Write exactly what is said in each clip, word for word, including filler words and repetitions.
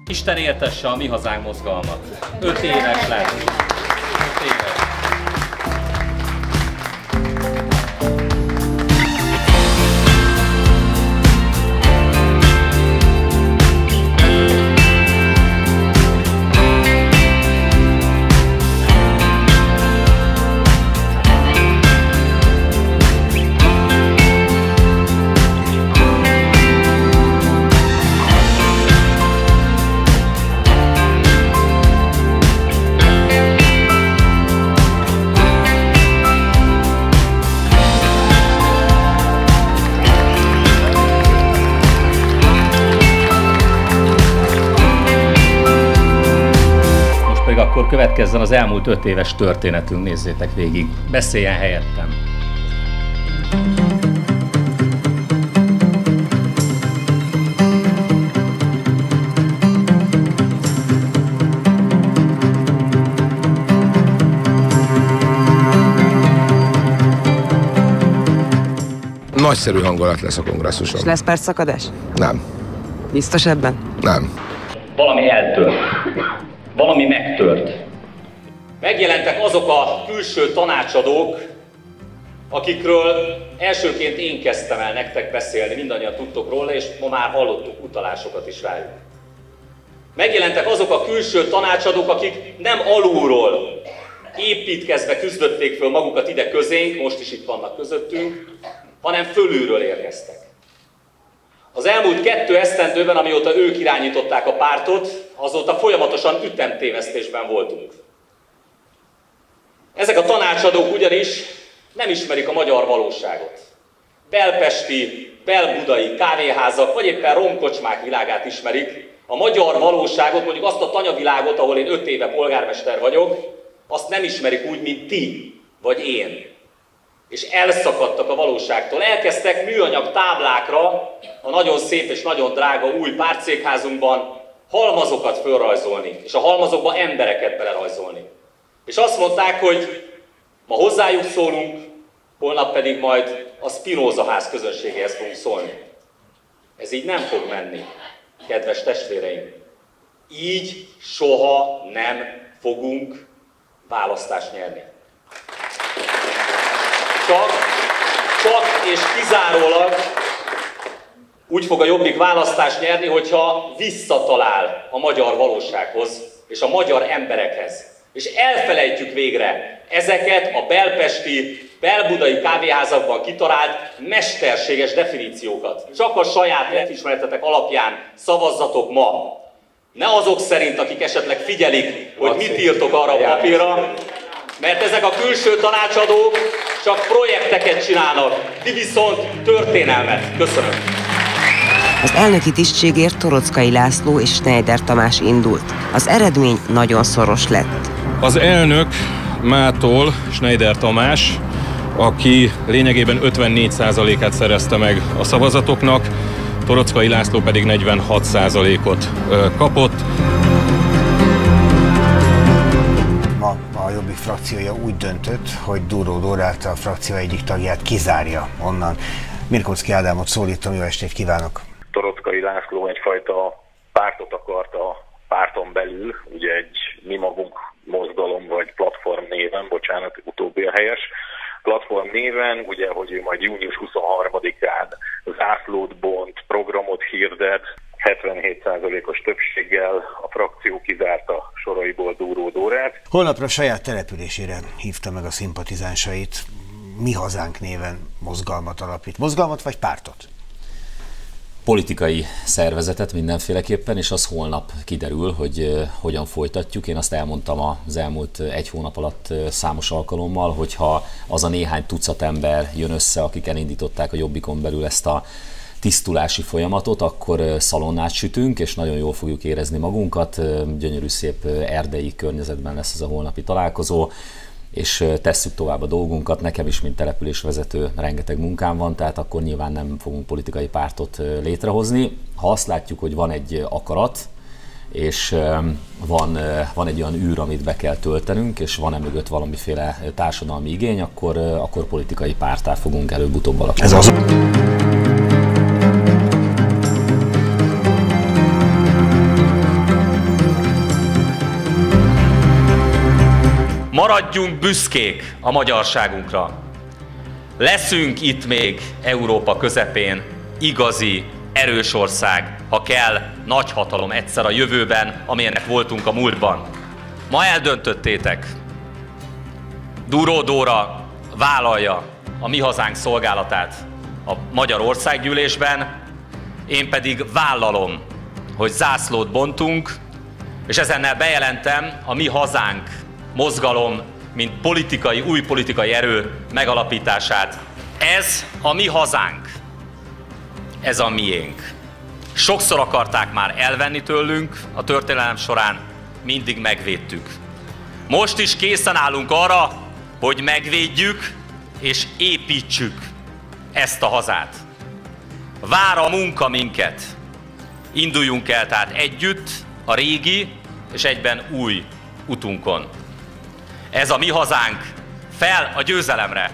Isten értesse a Mi Hazánk mozgalmat. Öt éves lett. Öt éves. Akkor következzen az elmúlt öt éves történetünk, nézzétek végig. Beszéljen helyettem. Nagyszerű hangulat lesz a kongresszuson. És lesz percszakadás? Nem. Biztos ebben? Nem. Valami eltört. Valami megtört. Megjelentek azok a külső tanácsadók, akikről elsőként én kezdtem el nektek beszélni, mindannyian tudtok róla, és ma már hallottuk utalásokat is rájuk. Megjelentek azok a külső tanácsadók, akik nem alulról építkezve küzdötték föl magukat ide közénk, most is itt vannak közöttünk, hanem fölülről érkeztek. Az elmúlt kettő esztendőben, amióta ők irányították a pártot, azóta folyamatosan ütemtévesztésben voltunk. Ezek a tanácsadók ugyanis nem ismerik a magyar valóságot. Belpesti, belbudai kávéházak, vagy éppen romkocsmák világát ismerik. A magyar valóságot, mondjuk azt a tanyavilágot, ahol én öt éve polgármester vagyok, azt nem ismerik úgy, mint ti, vagy én. És elszakadtak a valóságtól. Elkezdtek műanyag táblákra a nagyon szép és nagyon drága új pártszékházunkban halmazokat fölrajzolni, és a halmazokba embereket belerajzolni. És azt mondták, hogy ma hozzájuk szólunk, holnap pedig majd a Spinoza ház közönségéhez fogunk szólni. Ez így nem fog menni, kedves testvéreim. Így soha nem fogunk választást nyerni. Csak, csak és kizárólag úgy fog a Jobbik választást nyerni, hogyha visszatalál a magyar valósághoz és a magyar emberekhez. És elfelejtjük végre ezeket a belpesti, belbudai kávéházakban kitalált mesterséges definíciókat. Csak a saját lelkiismeretetek alapján szavazzatok ma. Ne azok szerint, akik esetleg figyelik, hogy mit írtok arra a papírra, mert ezek a külső tanácsadók csak projekteket csinálnak, ti viszont történelmet. Köszönöm. Az elnöki tisztségért Toroczkai László és Schneider Tamás indult. Az eredmény nagyon szoros lett. Az elnök mától Schneider Tamás, aki lényegében ötvennégy százalékát szerezte meg a szavazatoknak, Toroczkai László pedig negyvenhat százalékot kapott. Ma a Jobbik frakciója úgy döntött, hogy Dúró Dórát, a frakció egyik tagját kizárja onnan. Mirkóczky Ádámot szólítom, jó estét kívánok! Toroczkai László egyfajta pártot akart a párton belül, ugye egy Mi Magunk mozgalom vagy platform néven, bocsánat, utóbbi a helyes, platform néven, ugye, hogy ő majd június huszonharmadikán zászlót bont, programot hirdet, hetvenhét százalékos többséggel a frakció kizárta soraiból Dúró Dórát. Holnapra saját településére hívta meg a szimpatizánsait, Mi Hazánk néven mozgalmat alapít. Mozgalmat vagy pártot? Politikai szervezetet mindenféleképpen, és az holnap kiderül, hogy uh, hogyan folytatjuk. Én azt elmondtam az elmúlt egy hónap alatt uh, számos alkalommal, hogyha az a néhány tucat ember jön össze, akik elindították a Jobbikon belül ezt a tisztulási folyamatot, akkor uh, szalonnát sütünk, és nagyon jól fogjuk érezni magunkat. Uh, gyönyörű szép uh, erdei környezetben lesz ez a holnapi találkozó, és tesszük tovább a dolgunkat. Nekem is, mint településvezető, rengeteg munkám van, tehát akkor nyilván nem fogunk politikai pártot létrehozni. Ha azt látjuk, hogy van egy akarat, és van, van egy olyan űr, amit be kell töltenünk, és van emögött valamiféle társadalmi igény, akkor, akkor politikai párttá fogunk előbb-utóbb alakulni. Ez az... Maradjunk büszkék a magyarságunkra. Leszünk itt még Európa közepén igazi, erős ország, ha kell, nagyhatalom egyszer a jövőben, amilyenek voltunk a múltban. Ma eldöntöttétek. Dúró Dóra vállalja a mi hazánk szolgálatát a Magyar Országgyűlésben, én pedig vállalom, hogy zászlót bontunk, és ezennel bejelentem a mi hazánk mozgalom, mint politikai, új politikai erő megalapítását. Ez a mi hazánk, ez a miénk. Sokszor akarták már elvenni tőlünk, a történelem során mindig megvédtük. Most is készen állunk arra, hogy megvédjük és építsük ezt a hazát. Vár a munka minket. Induljunk el tehát együtt a régi és egyben új utunkon. Ez a mi hazánk, fel a győzelemre!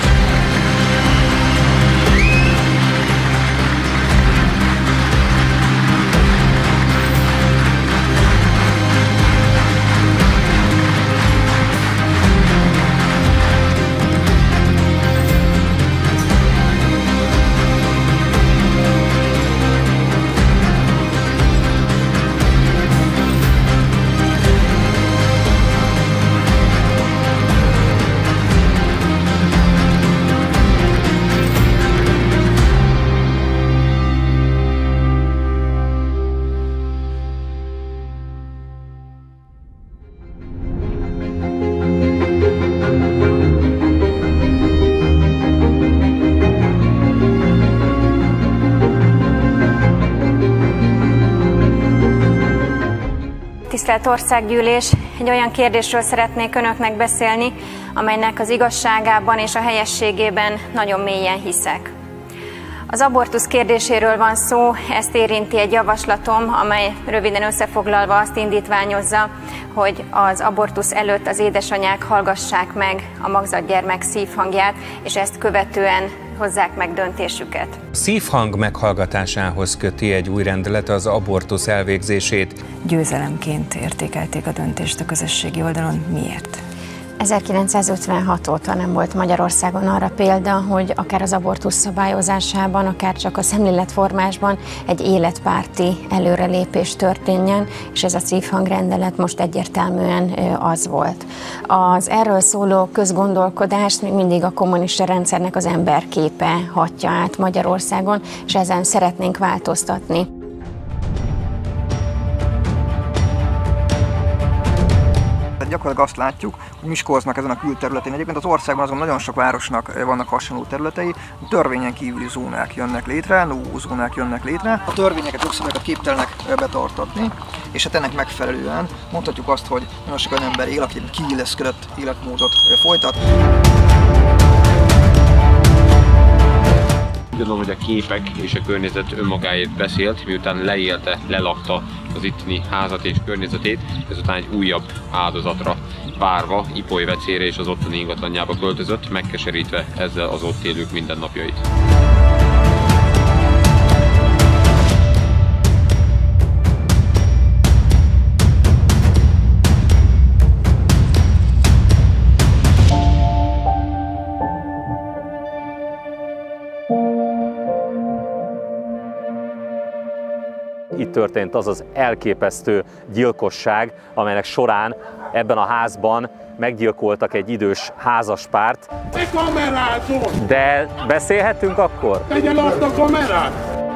Tisztelt Országgyűlés, egy olyan kérdésről szeretnék önöknek beszélni, amelynek az igazságában és a helyességében nagyon mélyen hiszek. Az abortusz kérdéséről van szó, ezt érinti egy javaslatom, amely röviden összefoglalva azt indítványozza, hogy az abortusz előtt az édesanyák hallgassák meg a magzatgyermek szívhangját, és ezt követően hozzák meg döntésüket. A szívhang meghallgatásához köti egy új rendelet az abortusz elvégzését. Győzelemként értékelték a döntést a közösségi oldalon. Miért? ezerkilencszázötvenhat óta nem volt Magyarországon arra példa, hogy akár az abortusz szabályozásában, akár csak a szemléletformásban egy életpárti előrelépés történjen, és ez a szívhangrendelet most egyértelműen az volt. Az erről szóló közgondolkodást még mindig a kommunista rendszernek az emberképe hatja át Magyarországon, és ezen szeretnénk változtatni. Gyakorlatilag azt látjuk, hogy Miskolcnak ezen a külterületén, egyébként az országban azon nagyon sok városnak vannak hasonló területei, törvényen kívüli zónák jönnek létre, no zónák jönnek létre. A törvényeket, jogszabályokat képtelenek betartatni, és hát ennek megfelelően mondhatjuk azt, hogy nagyon sok olyan ember él, aki kiilleszkedett életmódot folytat. Gondolom, hogy a képek és a környezet önmagáért beszélt, miután leélte, lelakta az itteni házat és környezetét, ezután egy újabb áldozatra várva Ipoly vecére és az ottani ingatlanjába költözött, megkeserítve ezzel az ott élők mindennapjait. Itt történt az az elképesztő gyilkosság, amelynek során ebben a házban meggyilkoltak egy idős házaspárt. Te kamerázol! De beszélhetünk akkor? Tegyen azt a kamerát!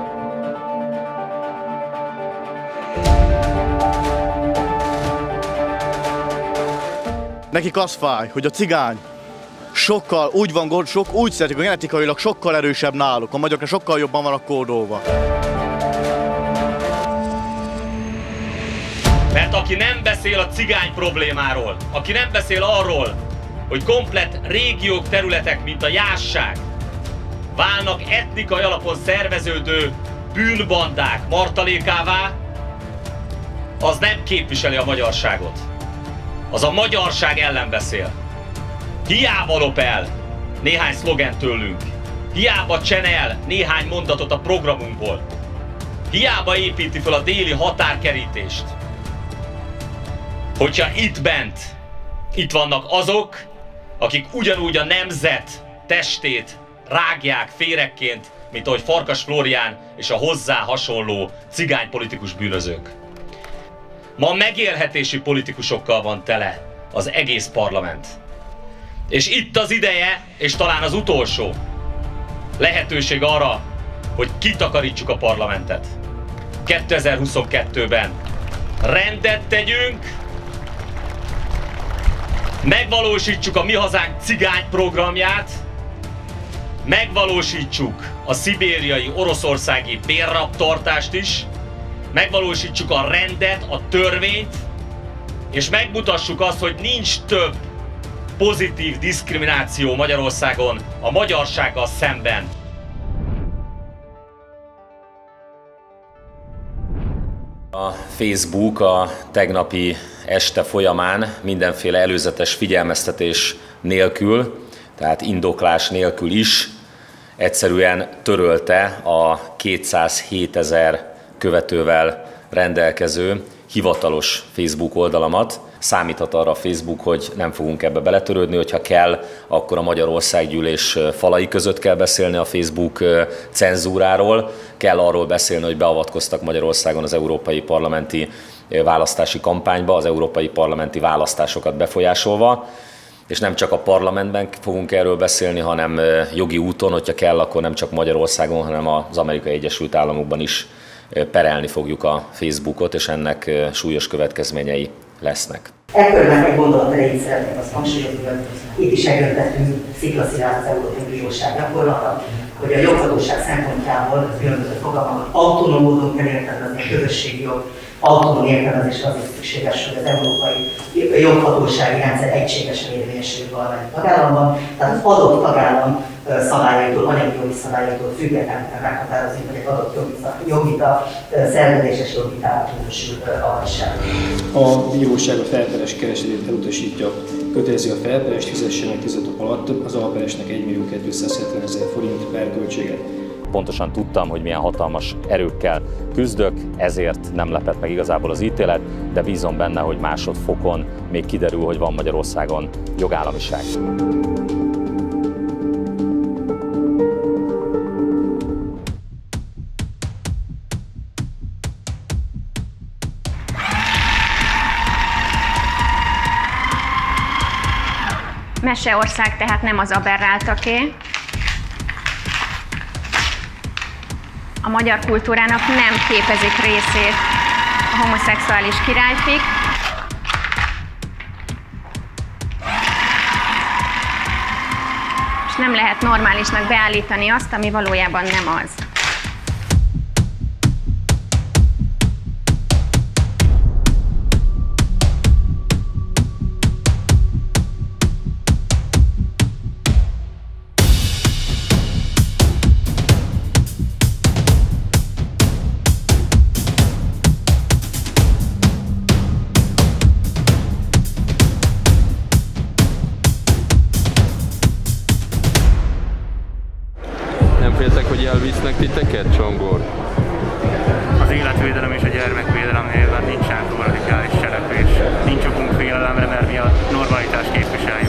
Nekik az fáj, hogy a cigány sokkal úgy van, sok, úgy szeretik, hogy genetikailag sokkal erősebb náluk, a magyaroknak sokkal jobban vannak kódolva. Mert aki nem beszél a cigány problémáról, aki nem beszél arról, hogy komplett régiók, területek, mint a Jásság, válnak etnikai alapon szerveződő bűnbandák martalékává, az nem képviseli a magyarságot. Az a magyarság ellen beszél. Hiába lop el néhány szlogent tőlünk, hiába csenel néhány mondatot a programunkból, hiába építi fel a déli határkerítést. Hogyha itt bent Itt vannak azok, akik ugyanúgy a nemzet testét rágják féregként, mint ahogy Farkas Flórián és a hozzá hasonló cigánypolitikus bűnözők. Ma megélhetési politikusokkal van tele az egész parlament. És itt az ideje, és talán az utolsó lehetőség arra, hogy kitakarítsuk a parlamentet. kétezer-huszonkettőben rendet tegyünk, megvalósítsuk a Mi Hazánk cigány programját, megvalósítsuk a szibériai oroszországi bérrabtartást is, megvalósítsuk a rendet, a törvényt, és megmutassuk azt, hogy nincs több pozitív diszkrimináció Magyarországon a magyarsággal szemben. A Facebook a tegnapi este folyamán mindenféle előzetes figyelmeztetés nélkül, tehát indoklás nélkül is egyszerűen törölte a kétszázhétezer követővel rendelkező hivatalos Facebook oldalamat. Számíthat arra a Facebook, hogy nem fogunk ebbe beletörődni, hogyha kell, akkor a Magyarországgyűlés falai között kell beszélni a Facebook cenzúráról, kell arról beszélni, hogy beavatkoztak Magyarországon az európai parlamenti választási kampányba, az európai parlamenti választásokat befolyásolva, és nem csak a parlamentben fogunk erről beszélni, hanem jogi úton, hogyha kell, akkor nem csak Magyarországon, hanem az Amerikai Egyesült Államokban is perelni fogjuk a Facebookot, és ennek súlyos következményei lesznek. Ekkörben egy gondolat erejét szeretnék azt hangsúlyozni, hogy itt is egyöntetünk sziklaszilárd az Európai Bíróság gyakorlata, hogy a joghatóság szempontjából különböző fogalmakat autonóm módon kell értelmezni, a közösségi jog autonóm értelmezés azért szükséges, hogy az európai joghatósági rendszer egységesen érvényesül valamelyik tagállamban, tehát az adott tagállam szabályaitól, anyagi jogi szabályaitól függetlenül meghatározni, hogy egy adott jogvita szerződéses jogvitával minősül avagy sem. A bíróság a felperes keresetét elutasítja, kötelezi a felperest, fizessen meg tíz nap alatt az alperesnek egymillió kétszázhetvenezer forint per költséget. Pontosan tudtam, hogy milyen hatalmas erőkkel küzdök, ezért nem lepett meg igazából az ítélet, de bízom benne, hogy másodfokon még kiderül, hogy van Magyarországon jogállamiság. Meseország tehát nem az aberráltaké. A magyar kultúrának nem képezik részét a homoszexuális királyfik. És nem lehet normálisnak beállítani azt, ami valójában nem az. Elvisznek titeket, Csongor? Az életvédelem és a gyermekvédelem néven nincsen túl radikális cselekvés. Nincs okunk félelemre, mert mi a normalitást képviseljük.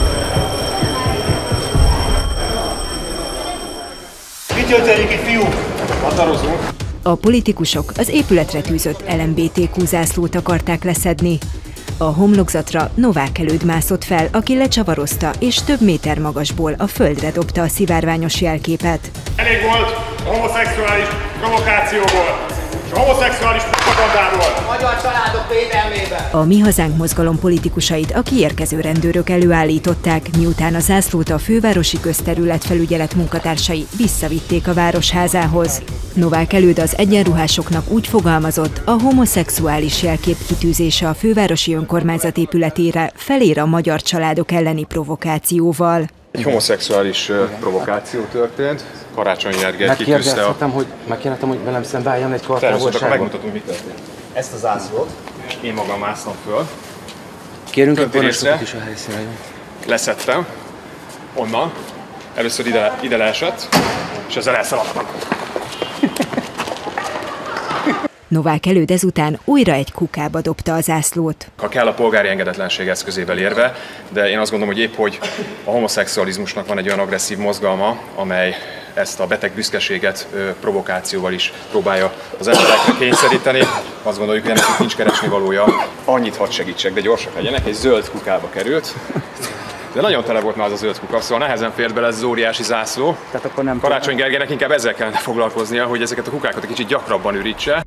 Mit jötteljük itt, fiúk? Határozunk. A politikusok az épületre tűzött el em bé té kú zászlót akarták leszedni. A homlokzatra Novák Előd mászott fel, aki lecsavarozta és több méter magasból a földre dobta a szivárványos jelképet. Elég volt a homoszexuális provokációból és a homoszexuális propagandából. A magyar családok védelmében. A Mi Hazánk mozgalom politikusait a kiérkező rendőrök előállították, miután a zászlót a fővárosi közterületfelügyelet munkatársai visszavitték a városházához. Novák Előd az egyenruhásoknak úgy fogalmazott, a homoszexuális jelkép kitűzése a fővárosi önkormányzat épületére felér a magyar családok elleni provokációval. Egy homoszexuális provokáció történt. Karácsony Gergely kitűzte a... hogy megkérhetem, hogy velem szembe álljon egy kartávolságon. Természetesen, akkor megmutatunk, mit történt. Ezt a zászlót én magam másznom föl. Kérünk egy parancsnokot is a helyszínre. Leszettem. Onnan. Először ide, ide leesett, és ezzel elszaladtam. Novák Előd ezután újra egy kukába dobta a zászlót. Ha kell, a polgári engedetlenség eszközével érve, de én azt gondolom, hogy épp hogy a homoszexualizmusnak van egy olyan agresszív mozgalma, amely ezt a beteg büszkeséget provokációval is próbálja az emberekre kényszeríteni. Azt gondoljuk, hogy ennek nincs keresni valója. Annyit hadd segítsek, de gyorsak legyenek, egy zöld kukába került. De nagyon tele volt már az a zöld kuka, szóval nehezen fért bele ez az óriási zászló. Tehát akkor nem Karácsony Gergelynek inkább ezzel kellene foglalkoznia, hogy ezeket a kukákat egy kicsit gyakrabban ürítse.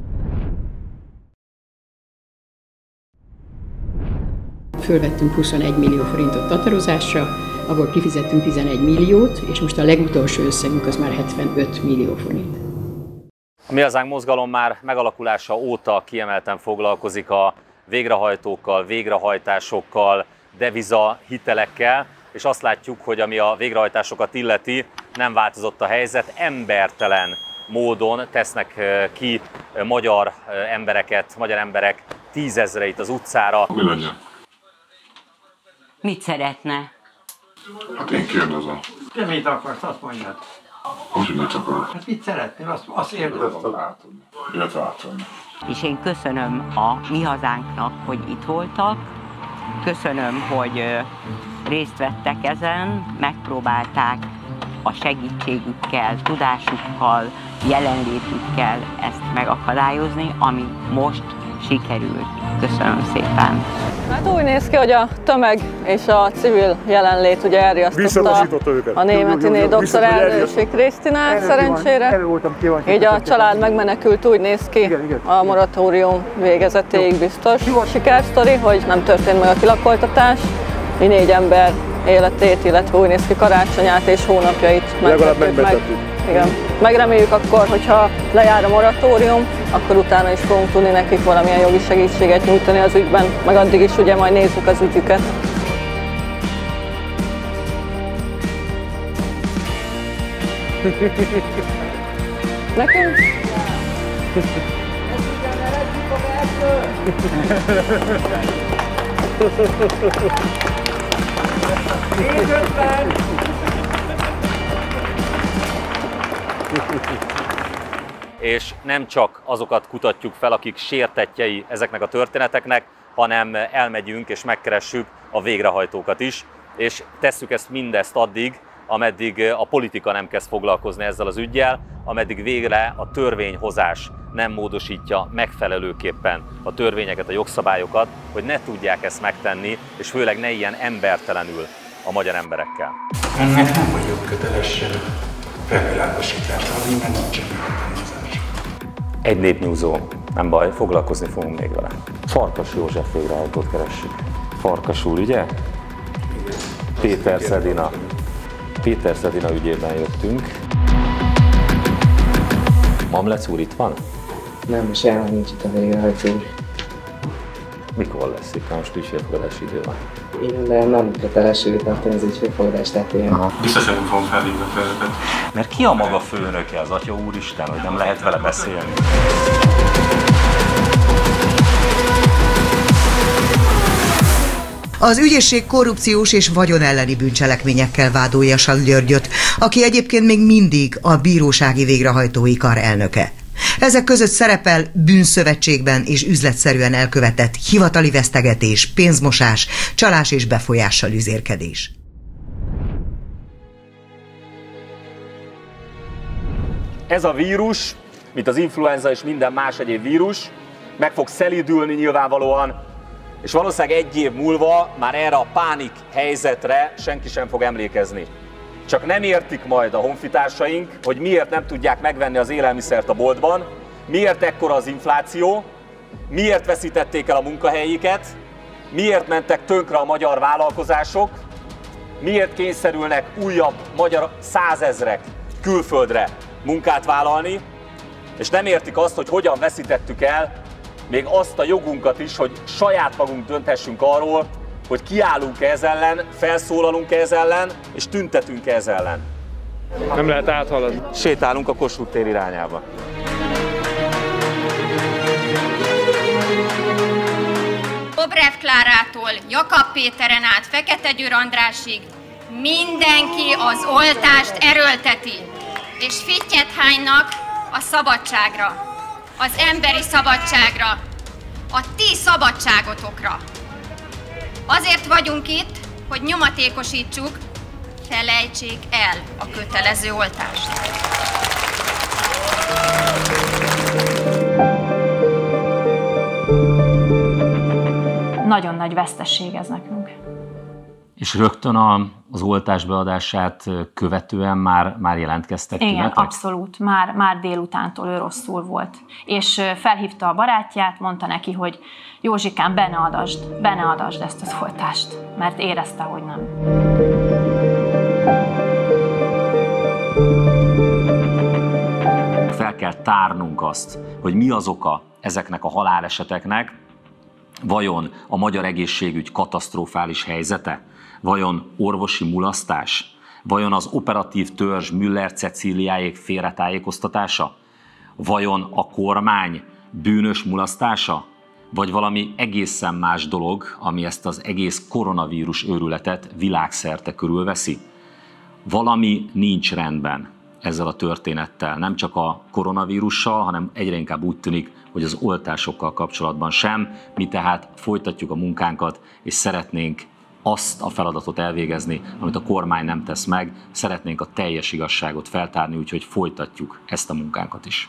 Fölvettünk huszonegy millió forintot tatarozásra, abból kifizettünk tizenegy milliót, és most a legutolsó összegünk az már hetvenöt millió forint. A Mi Hazánk mozgalom már megalakulása óta kiemelten foglalkozik a végrehajtókkal, végrehajtásokkal, deviza hitelekkel, és azt látjuk, hogy ami a végrehajtásokat illeti, nem változott a helyzet, embertelen módon tesznek ki magyar embereket, magyar emberek tízezreit az utcára. Mi legyen? Mit szeretne? Hát én kérdezem. Te mit akarsz, azt mondjad? Hogy mit akarok? Hát mit szeretnél, azt, azt érdezem. Illetve átvenni. És én köszönöm a Mi Hazánknak, hogy itt voltak. Köszönöm, hogy részt vettek ezen, megpróbálták a segítségükkel, tudásukkal, jelenlétükkel ezt megakadályozni, ami most sikerült. Köszönöm szépen! Hát úgy néz ki, hogy a tömeg és a civil jelenlét ugye elriasztotta a németiné doktor Erdősi Krisztinát szerencsére. Így a család megmenekült, úgy néz ki a moratórium végezetéig biztos. Sikersztori, hogy nem történt meg a kilakoltatás, így négy ember életét, illetve úgy néz ki karácsonyát és hónapjait megtettük meg. Igen. Megreméljük akkor, hogyha lejár a moratórium, akkor utána is fogunk tudni nekik valamilyen jogi segítséget nyújtani az ügyben, meg addig is ugye majd nézzük az ügyüket. Nekünk? És nem csak azokat kutatjuk fel, akik sértettjei ezeknek a történeteknek, hanem elmegyünk és megkeressük a végrehajtókat is, és tesszük ezt mindezt addig, ameddig a politika nem kezd foglalkozni ezzel az üggyel, ameddig végre a törvényhozás nem módosítja megfelelőképpen a törvényeket, a jogszabályokat, hogy ne tudják ezt megtenni, és főleg ne ilyen embertelenül a magyar emberekkel. Ennek nem vagyok köteles felvilágosítást adni, mert nincs semmi hatalmazás. Egy népnyúzó, nem baj, foglalkozni fogunk még vele. Farkas József végrehajtót keressük. Farkas úr, ugye? Péter Szedina. Péter Szedina ügyében jöttünk. Mamlec úr itt van? Nem, most jelenleg nincs itt a végrehajtó úr. Mikor lesz itt? Most ügyfélfogadási idő van. Igen, de nem köteles ő tartani az ügyfélfogadás tetején. Biztos, hogy nem fogom felhívni a feladatot. Mert ki a maga főnöke, az Atya Úristen, hogy nem lehet vele beszélni? Az ügyészség korrupciós és vagyon elleni bűncselekményekkel vádolja Sal Györgyöt, aki egyébként még mindig a bírósági végrehajtói kar elnöke. Ezek között szerepel bűnszövetségben és üzletszerűen elkövetett hivatali vesztegetés, pénzmosás, csalás és befolyással üzérkedés. Ez a vírus, mint az influenza és minden más egyéb vírus, meg fog szelídülni nyilvánvalóan, és valószínűleg egy év múlva már erre a pánik helyzetre senki sem fog emlékezni. Csak nem értik majd a honfitársaink, hogy miért nem tudják megvenni az élelmiszert a boltban, miért ekkora az infláció, miért veszítették el a munkahelyeiket, miért mentek tönkre a magyar vállalkozások, miért kényszerülnek újabb magyar százezrek külföldre munkát vállalni, és nem értik azt, hogy hogyan veszítettük el még azt a jogunkat is, hogy saját magunk dönthessünk arról, hogy kiállunk-e ez ellen, felszólalunk-e ez ellen, és tüntetünk-e ez ellen. Nem lehet áthaladni. Sétálunk a Kossuth tér irányába. Dobrev Klárától Jakab Péteren át Fekete Győr Andrásig mindenki az oltást erőlteti, és fittyet hánynak a szabadságra. az emberi szabadságra, a ti szabadságotokra. Azért vagyunk itt, hogy nyomatékosítsuk, felejtsék el a kötelező oltást. Nagyon nagy vesztesség ez nekünk. És rögtön a, az oltás beadását követően már, már jelentkeztek ki? Igen, abszolút. Már, már délutántól ő rosszul volt. És felhívta a barátját, mondta neki, hogy Józsikám, be ne adasd, be ne adasd ezt az oltást, mert érezte, hogy nem. Fel kell tárnunk azt, hogy mi az oka ezeknek a haláleseteknek, vajon a magyar egészségügy katasztrofális helyzete, vajon orvosi mulasztás, vajon az operatív törzs Müller Cecíliáék félretájékoztatása, vajon a kormány bűnös mulasztása, vagy valami egészen más dolog, ami ezt az egész koronavírus őrületet világszerte körülveszi. Valami nincs rendben ezzel a történettel, nem csak a koronavírussal, hanem egyre inkább úgy tűnik, hogy az oltásokkal kapcsolatban sem. Mi tehát folytatjuk a munkánkat, és szeretnénk azt a feladatot elvégezni, amit a kormány nem tesz meg, szeretnénk a teljes igazságot feltárni, úgyhogy folytatjuk ezt a munkánkat is.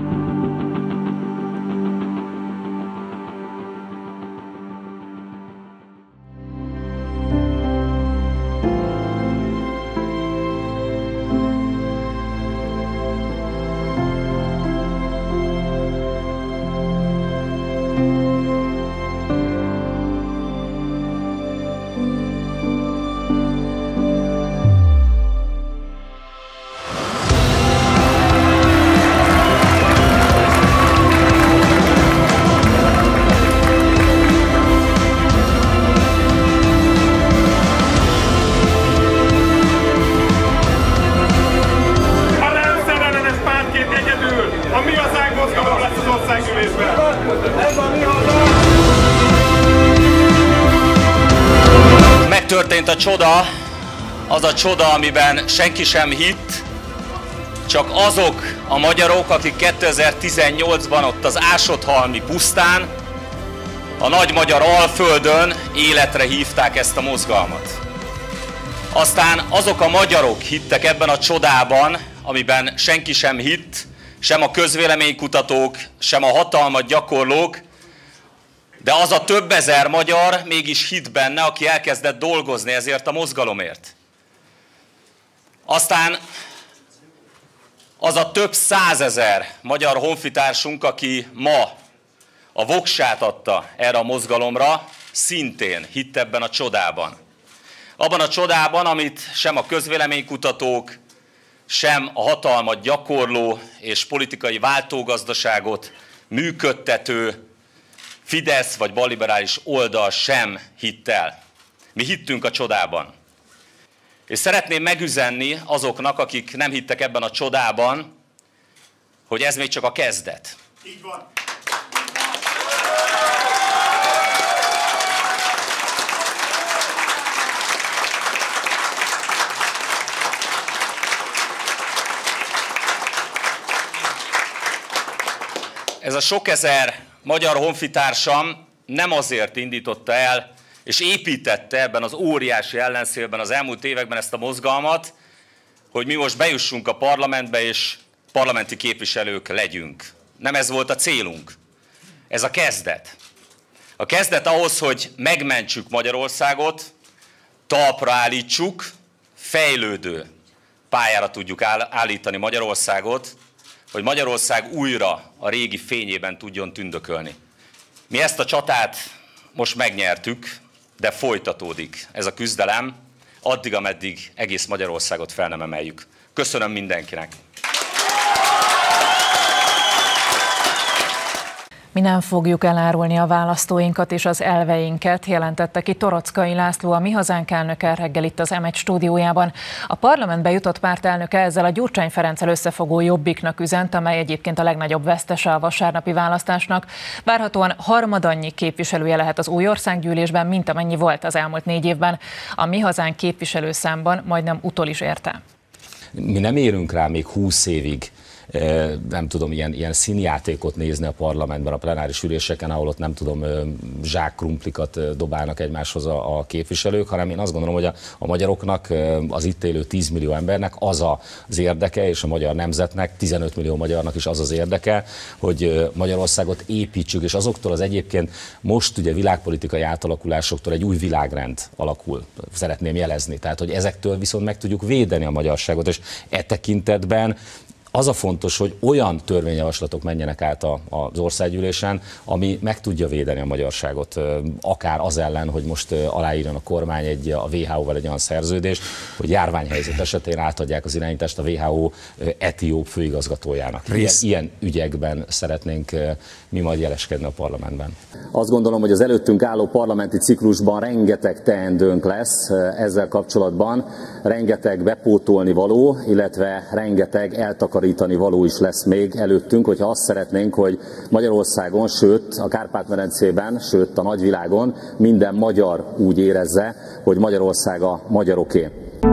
Megtörtént a csoda, az a csoda, amiben senki sem hitt, csak azok a magyarok, akik kétezer-tizennyolcban ott az Ásodhalmi pusztán, a nagy magyar Alföldön életre hívták ezt a mozgalmat. Aztán azok a magyarok hittek ebben a csodában, amiben senki sem hitt, sem a közvéleménykutatók, sem a hatalmat gyakorlók, de az a több ezer magyar mégis hitt benne, aki elkezdett dolgozni ezért a mozgalomért. Aztán az a több százezer magyar honfitársunk, aki ma a voksát adta erre a mozgalomra, szintén hitt ebben a csodában. Abban a csodában, amit sem a közvéleménykutatók, sem a hatalmat gyakorló és politikai váltógazdaságot működtető Fidesz vagy balliberális oldal sem hitt el. Mi hittünk a csodában. És szeretném megüzenni azoknak, akik nem hittek ebben a csodában, hogy ez még csak a kezdet. Így van. Ez a sok ezer magyar honfitársam nem azért indította el és építette ebben az óriási ellenszélben az elmúlt években ezt a mozgalmat, hogy mi most bejussunk a parlamentbe és parlamenti képviselők legyünk. Nem ez volt a célunk. Ez a kezdet. A kezdet ahhoz, hogy megmentsük Magyarországot, talpra állítsuk, fejlődő pályára tudjuk állítani Magyarországot, hogy Magyarország újra a régi fényében tudjon tündökölni. Mi ezt a csatát most megnyertük, de folytatódik ez a küzdelem, addig, ameddig egész Magyarországot fel nem emeljük. Köszönöm mindenkinek! Mi nem fogjuk elárulni a választóinkat és az elveinket, jelentette ki Torockai László, a Mi Hazánk elnöke reggel itt az em egy stúdiójában. A parlamentbe jutott pártelnöke ezzel a Gyurcsány Ferenccel összefogó Jobbiknak üzent, amely egyébként a legnagyobb vesztese a vasárnapi választásnak. Várhatóan harmadannyi képviselője lehet az új országgyűlésben, mint amennyi volt az elmúlt négy évben. A Mi Hazánk képviselőszámban majdnem utol is érte. Mi nem érünk rá még húsz évig nem tudom, ilyen, ilyen színjátékot nézni a parlamentben, a plenáris üléseken, ahol ott nem tudom, zsákkrumplikat dobálnak egymáshoz a, a képviselők, hanem én azt gondolom, hogy a, a magyaroknak, az itt élő tíz millió embernek az az érdeke, és a magyar nemzetnek, tizenöt millió magyarnak is az az érdeke, hogy Magyarországot építsük, és azoktól az egyébként most ugye világpolitikai átalakulásoktól egy új világrend alakul, szeretném jelezni. Tehát, hogy ezektől viszont meg tudjuk védeni a magyarságot, és e tekintetben az a fontos, hogy olyan törvényjavaslatok menjenek át az országgyűlésen, ami meg tudja védeni a magyarságot, akár az ellen, hogy most aláírjon a kormány egy, a vé há ó-val egy olyan szerződést, hogy járványhelyzet esetén átadják az irányítást a vé há ó etióp főigazgatójának. Ilyen, ilyen ügyekben szeretnénk mi majd jeleskedni a parlamentben. Azt gondolom, hogy az előttünk álló parlamenti ciklusban rengeteg teendőnk lesz ezzel kapcsolatban, rengeteg bepótolni való, illetve rengeteg eltakarítani való is lesz még előttünk, hogyha azt szeretnénk, hogy Magyarországon, sőt a Kárpát-medencében, sőt a nagyvilágon minden magyar úgy érezze, hogy Magyarország a magyaroké.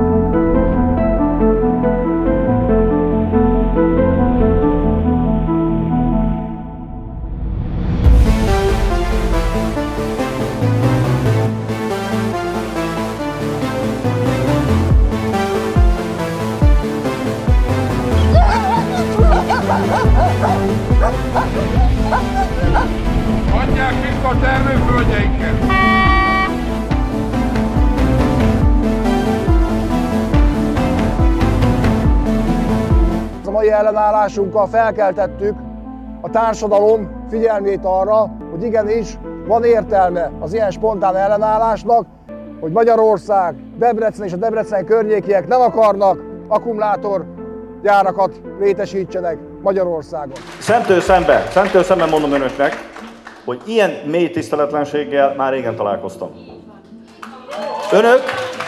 Adják vissza a termőföldjeinket! A mai ellenállásunkkal felkeltettük a társadalom figyelmét arra, hogy igenis van értelme az ilyen spontán ellenállásnak, hogy Magyarország, Debrecen és a Debrecen környékiek nem akarnak akkumulátorgyárakat létesítsenek Magyarországon. Szemtől szembe, szemtől szemben mondom önöknek, hogy ilyen mély tiszteletlenséggel már régen találkoztam. Önök,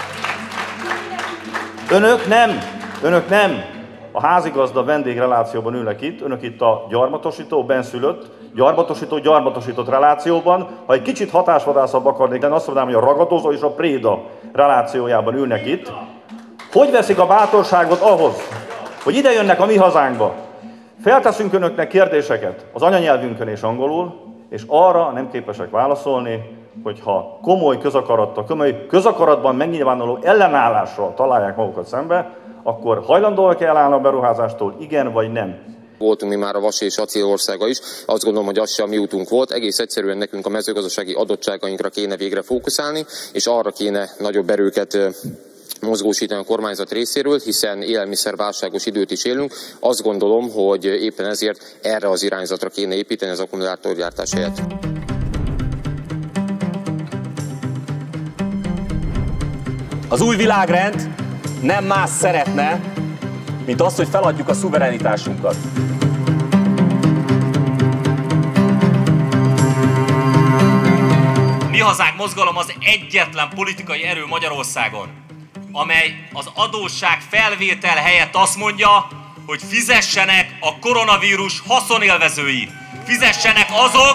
önök nem, önök nem a házigazda vendégrelációban ülnek itt, önök itt a gyarmatosító, benszülött, gyarmatosító, gyarmatosított relációban. Ha egy kicsit hatásvadászabb akarnék lenni, azt mondanám, hogy a ragadozó és a préda relációjában ülnek itt. Hogy veszik a bátorságot ahhoz, hogy ide jönnek a mi hazánkba? Felteszünk önöknek kérdéseket az anyanyelvünkön és angolul, és arra nem képesek válaszolni, hogyha komoly közakarattal, komoly közakaratban megnyilvánuló ellenállással találják magukat szembe, akkor hajlandóak elállni a beruházástól, igen vagy nem? Voltunk mi már a vas és acél országa is, azt gondolom, hogy az sem mi útunk volt, egész egyszerűen nekünk a mezőgazdasági adottságainkra kéne végre fókuszálni, és arra kéne nagyobb erőket mozgósítani a kormányzat részéről, hiszen élelmiszerválságos időt is élünk. Azt gondolom, hogy éppen ezért erre az irányzatra kéne építeni az akkumulátorgyártás helyett. Az új világrend nem más szeretne, mint az, hogy feladjuk a szuverenitásunkat. Mi Hazánk mozgalom az egyetlen politikai erő Magyarországon, amely az adósság felvétel helyett azt mondja, hogy fizessenek a koronavírus haszonélvezői. Fizessenek azok,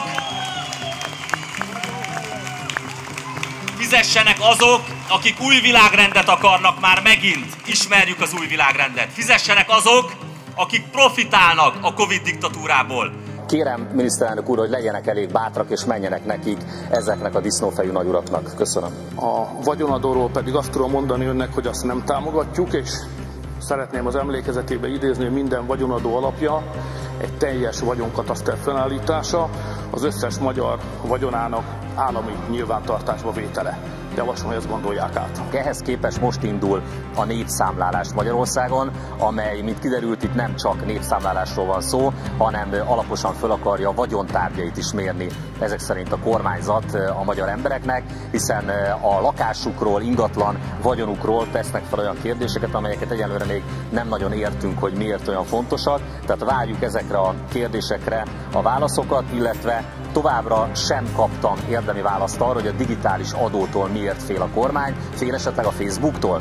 fizessenek azok, akik új világrendet akarnak már megint. Ismerjük az új világrendet. Fizessenek azok, akik profitálnak a Covid diktatúrából. Kérem, miniszterelnök úr, hogy legyenek elég bátrak és menjenek nekik ezeknek a disznófejű nagyuraknak. Köszönöm. A vagyonadóról pedig azt tudom mondani önnek, hogy azt nem támogatjuk, és szeretném az emlékezetébe idézni, hogy minden vagyonadó alapja egy teljes vagyonkataszter felállítása, az összes magyar vagyonának állami nyilvántartásba vétele. Javaslom, hogy ezt gondolják át. Ehhez képest most indul a népszámlálás Magyarországon, amely, mint kiderült, itt nem csak népszámlálásról van szó, hanem alaposan föl akarja a vagyontárgyait is mérni ezek szerint a kormányzat a magyar embereknek, hiszen a lakásukról, ingatlan vagyonukról tesznek fel olyan kérdéseket, amelyeket egyelőre még nem nagyon értünk, hogy miért olyan fontosak. Tehát várjuk ezekre a kérdésekre a válaszokat, illetve továbbra sem kaptam érdemi választ arra, hogy a digitális adótól miért fél a kormány, fél esetleg a Facebooktól.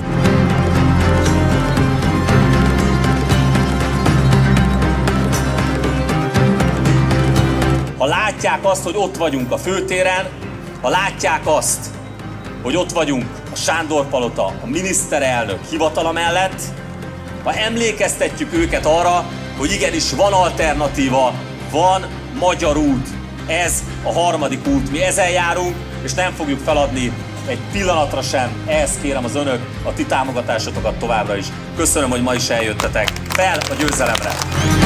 Ha látják azt, hogy ott vagyunk a főtéren, ha látják azt, hogy ott vagyunk a Sándor-palota, a miniszterelnök hivatala mellett, ha emlékeztetjük őket arra, hogy igenis van alternatíva, van magyar út. Ez a harmadik út. Mi ezen járunk, és nem fogjuk feladni egy pillanatra sem. Ehhez kérem az önök, a ti támogatásotokat továbbra is. Köszönöm, hogy ma is eljöttetek. Fel a győzelemre!